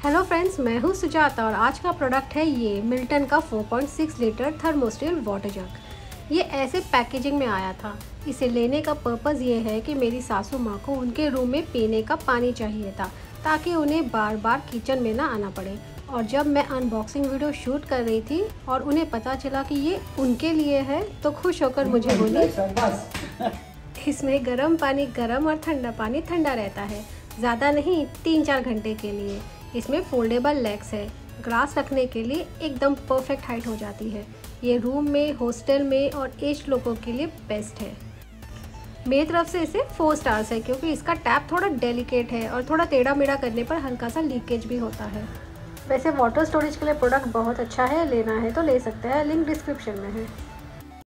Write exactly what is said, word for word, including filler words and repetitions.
Hello friends, मैं हूँ सुजाता और आज का प्रोडक्ट है ये मिल्टन का four point six litre thermosteel water jug. ये ऐसे पैकेजिंग में आया था। इसे लेने का पर्पज़ ये है कि मेरी सासू माँ को उनके रूम में पीने का पानी चाहिए था ताकि उन्हें बार बार किचन में ना आना पड़े। और जब मैं अनबॉक्सिंग वीडियो शूट कर रही थी और उन्हें पता चला कि ये उनके लिए है तो खुश होकर मुझे बोली, इसमें गर्म पानी गर्म और ठंडा पानी ठंडा रहता है, ज़्यादा नहीं, तीन चार घंटे के लिए। इसमें फोल्डेबल लेग्स है, ग्लास रखने के लिए एकदम परफेक्ट हाइट हो जाती है। ये रूम में, हॉस्टल में और एज्ड लोगों के लिए बेस्ट है। मेरी तरफ से इसे फोर स्टार्स है क्योंकि इसका टैप थोड़ा डेलिकेट है और थोड़ा टेढ़ा मेढ़ा करने पर हल्का सा लीकेज भी होता है। वैसे वाटर स्टोरेज के लिए प्रोडक्ट बहुत अच्छा है, लेना है तो ले सकते हैं, लिंक डिस्क्रिप्शन में है।